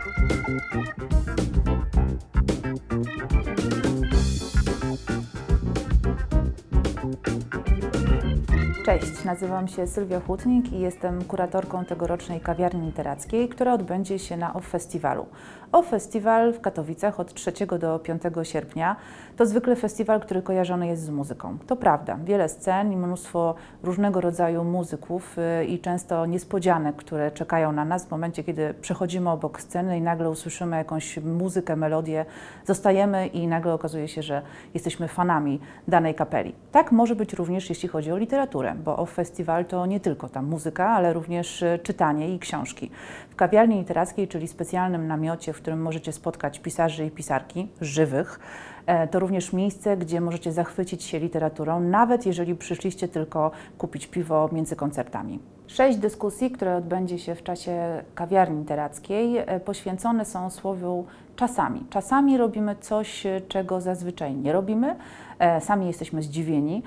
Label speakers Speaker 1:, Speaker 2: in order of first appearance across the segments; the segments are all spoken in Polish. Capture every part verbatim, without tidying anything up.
Speaker 1: Cześć, nazywam się Sylwia Hutnik i jestem kuratorką tegorocznej kawiarni literackiej, która odbędzie się na O F Festiwalu. O F Festiwal w Katowicach od trzeciego do piątego sierpnia to zwykle festiwal, który kojarzony jest z muzyką. To prawda, wiele scen i mnóstwo różnego rodzaju muzyków i często niespodzianek, które czekają na nas w momencie, kiedy przechodzimy obok sceny i nagle usłyszymy jakąś muzykę, melodię, zostajemy i nagle okazuje się, że jesteśmy fanami danej kapeli. Tak może być również jeśli chodzi o literaturę, bo O F Festiwal to nie tylko ta muzyka, ale również czytanie i książki. W kawiarni literackiej, czyli specjalnym namiocie, w którym możecie spotkać pisarzy i pisarki żywych, to również miejsce, gdzie możecie zachwycić się literaturą, nawet jeżeli przyszliście tylko kupić piwo między koncertami. Sześć dyskusji, które odbędzie się w czasie kawiarni literackiej, poświęcone są słowu czasami. Czasami robimy coś, czego zazwyczaj nie robimy, sami jesteśmy zdziwieni,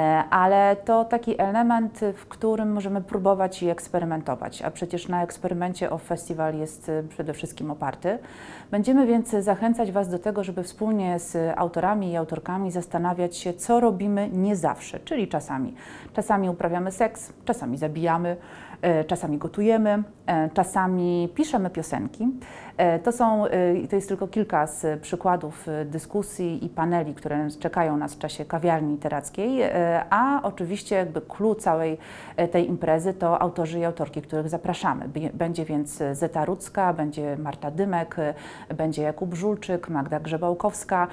Speaker 1: ale to taki element, w którym możemy próbować i eksperymentować, a przecież na eksperymencie O F Festiwal jest przede wszystkim oparty. Będziemy więc zachęcać Was do tego, żeby wspólnie z autorami i autorkami zastanawiać się, co robimy nie zawsze, czyli czasami. Czasami uprawiamy seks, czasami zabijamy, czasami gotujemy, czasami piszemy piosenki. To są, to jest tylko kilka z przykładów dyskusji i paneli, które czekają nas w czasie kawiarni literackiej, a oczywiście jakby clue całej tej imprezy to autorzy i autorki, których zapraszamy. Będzie więc Zeta Rudzka, będzie Marta Dymek, będzie Jakub Żulczyk, Magda Grzebałkowska,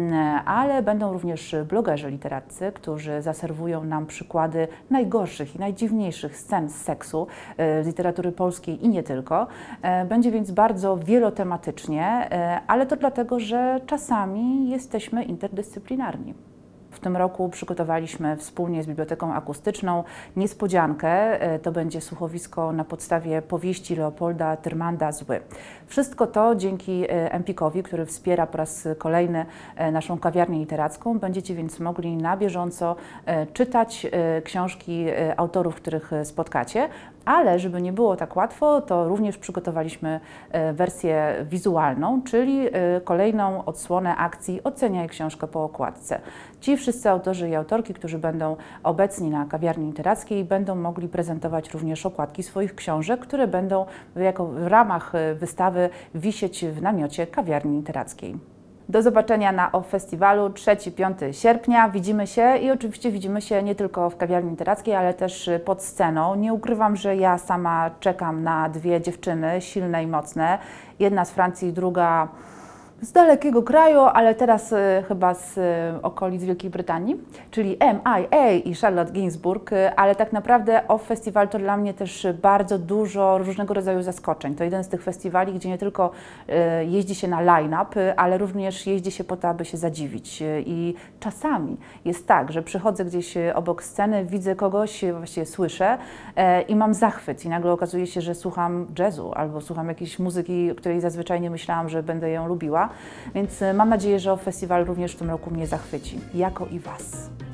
Speaker 1: ale będą również blogerzy literaccy, którzy zaserwują nam przykłady najgorszych i najdziwniejszych scen z seksu z literatury polskiej i nie tylko. Będzie więc bardzo wielotematycznie, ale to dlatego, że czasami jesteśmy interdyscyplinarni. W tym roku przygotowaliśmy wspólnie z Biblioteką Akustyczną niespodziankę. To będzie słuchowisko na podstawie powieści Leopolda Tyrmanda „Zły”. Wszystko to dzięki Empikowi, który wspiera po raz kolejny naszą kawiarnię literacką. Będziecie więc mogli na bieżąco czytać książki autorów, których spotkacie. Ale żeby nie było tak łatwo, to również przygotowaliśmy wersję wizualną, czyli kolejną odsłonę akcji Oceniaj książkę po okładce. Ci wszyscy autorzy i autorki, którzy będą obecni na kawiarni literackiej, będą mogli prezentować również okładki swoich książek, które będą jako w ramach wystawy wisieć w namiocie kawiarni literackiej. Do zobaczenia na O F Festiwalu trzeciego do piątego sierpnia. Widzimy się i oczywiście widzimy się nie tylko w kawiarni literackiej, ale też pod sceną. Nie ukrywam, że ja sama czekam na dwie dziewczyny silne i mocne. Jedna z Francji, druga z dalekiego kraju, ale teraz y, chyba z y, okolic Wielkiej Brytanii, czyli M I A i Charlotte Gainsbourg, y, ale tak naprawdę O F Festiwal to dla mnie też bardzo dużo różnego rodzaju zaskoczeń. To jeden z tych festiwali, gdzie nie tylko y, jeździ się na line-up, y, ale również jeździ się po to, aby się zadziwić. Y, I czasami jest tak, że przychodzę gdzieś obok sceny, widzę kogoś, właściwie słyszę y, i mam zachwyt i nagle okazuje się, że słucham jazzu albo słucham jakiejś muzyki, której zazwyczaj nie myślałam, że będę ją lubiła. Więc mam nadzieję, że O F Festiwal również w tym roku mnie zachwyci, jako i Was.